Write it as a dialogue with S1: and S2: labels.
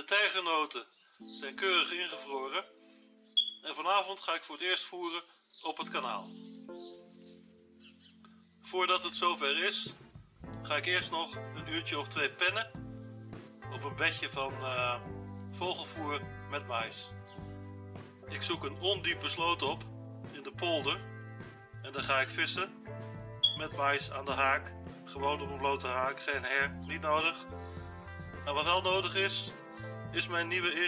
S1: tijgernoten zijn keurig ingevroren en vanavond ga ik voor het eerst voeren op het kanaal. Voordat het zover is, ga ik eerst nog een uurtje of 2 pennen op een bedje van vogelvoer met mais. Ik zoek een ondiepe sloot op in de polder en dan ga ik vissen met mais aan de haak. Gewoon op een blote haak, geen her, niet nodig. Maar wat wel nodig is mijn nieuwe